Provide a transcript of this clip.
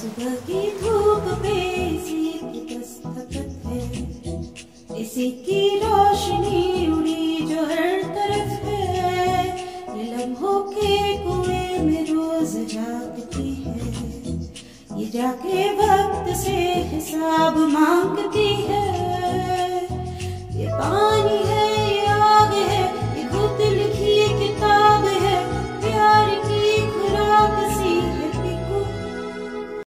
सुबह की धूप पे इसी की दस्तखत है, इसी की रोशनी उड़ी जो हर तरफ है। ये लम्हों के कुएं में रोज जागती है, ये जाके वक्त से हिसाब मांग